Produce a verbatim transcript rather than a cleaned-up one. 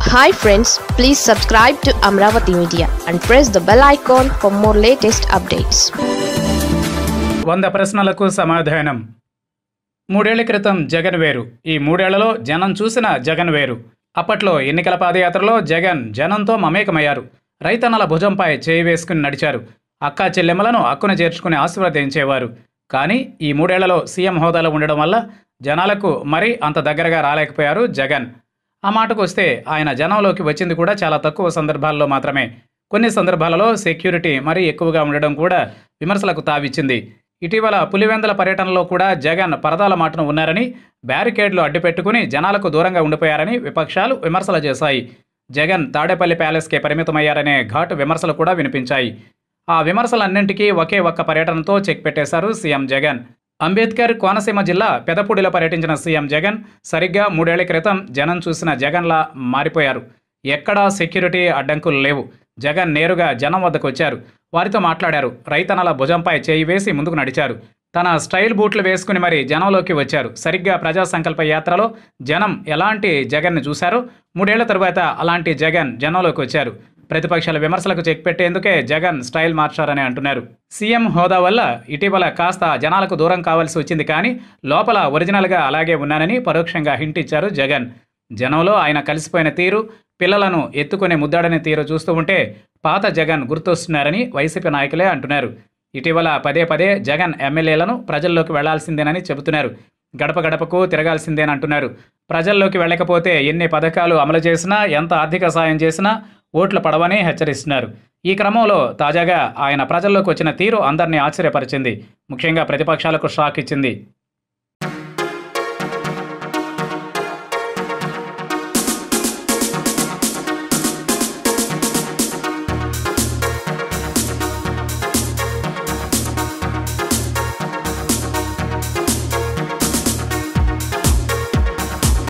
Hi friends, please subscribe to Amaravathi Media and press the bell icon for more latest updates. వంద ప్రశ్నలకు సమాధానం. మూడేళ్ల క్రితం జగన్ వేరు. ఈ మూడేళ్లలో జనం చూసిన జగన్ వేరు. అప్పట్లో ఎన్నికల పాదయాత్రలో జగన్ జనంతో మమేకమయ్యారు. రైతన్నల భుజంపై చేయి వేసుకుని నడిచారు. అక్కా చెల్లెమ్మలను అక్కున చేర్చుకుని ఆశీర్వదించేవారు. కానీ ఈ మూడేళ్లలో సీఎం హోదాలో ఉండడం వల్ల జనాలకు మరీ అంత దగ్గరగా రాలేకపోయారు జగన్. ఆ మాటకు వస్తే ఆయన జనంలోకి వచ్చింది కూడా చాలా తక్కువ సందర్భాల్లో మాత్రమే. కొన్ని సందర్భాలలో సెక్యూరిటీ మరీ ఎక్కువగా ఉండడం కూడా విమర్శలకు తావిచ్చింది. ఇటీవల పులివెందుల పర్యటనలో కూడా జగన్ పరదాల మాటను ఉన్నారని, బ్యారికేడ్లు అడ్డుపెట్టుకుని జనాలకు దూరంగా ఉండిపోయారని విపక్షాలు విమర్శలు చేశాయి. జగన్ తాడేపల్లి ప్యాలెస్కే పరిమితమయ్యారనే ఘాటు విమర్శలు కూడా వినిపించాయి. ఆ విమర్శలన్నింటికీ ఒకే ఒక్క పర్యటనతో చెక్ పెట్టేశారు సీఎం జగన్. అంబేద్కర్ కోనసీమ జిల్లా పెదపూడిలో పర్యటించిన సీఎం జగన్ సరిగ్గా మూడేళ్ల క్రితం జనం చూసిన జగన్లా మారిపోయారు. ఎక్కడా సెక్యూరిటీ అడ్డంకులు లేవు. జగన్ నేరుగా జనం వద్దకు వచ్చారు. వారితో మాట్లాడారు. రైతన్నల భుజంపై చేయి వేసి ముందుకు నడిచారు. తన స్టైల్ బూట్లు వేసుకుని మరీ జనంలోకి వచ్చారు. సరిగ్గా ప్రజా సంకల్ప యాత్రలో జనం ఎలాంటి జగన్ని చూశారో మూడేళ్ల తరువాత అలాంటి జగన్ జనంలోకి వచ్చారు. ప్రతిపక్షాల విమర్శలకు చెక్ పెట్టేందుకే జగన్ స్టైల్ మార్చారని అంటున్నారు. సీఎం హోదా వల్ల ఇటీవల కాస్త జనాలకు దూరం కావాల్సి వచ్చింది, కానీ లోపల ఒరిజినల్గా అలాగే ఉన్నానని పరోక్షంగా హింట్ ఇచ్చారు జగన్. జనంలో ఆయన కలిసిపోయిన తీరు, పిల్లలను ఎత్తుకునే ముద్దాడని తీరు చూస్తూ ఉంటే పాత జగన్ గుర్తొస్తున్నారని వైసీపీ నాయకులే అంటున్నారు. ఇటీవల పదే పదే జగన్ ఎమ్మెల్యేలను ప్రజల్లోకి వెళ్లాల్సిందేనని చెబుతున్నారు. గడప గడపకు తిరగాల్సిందేనంటున్నారు. ప్రజల్లోకి వెళ్ళకపోతే ఎన్ని పథకాలు అమలు చేసినా, ఎంత ఆర్థిక సాయం చేసినా ఓట్లు పడవని హెచ్చరిస్తున్నారు. ఈ క్రమంలో తాజాగా ఆయన ప్రజల్లోకి వచ్చిన తీరు అందరినీ ఆశ్చర్యపరిచింది. ముఖ్యంగా ప్రతిపక్షాలకు షాక్ ఇచ్చింది.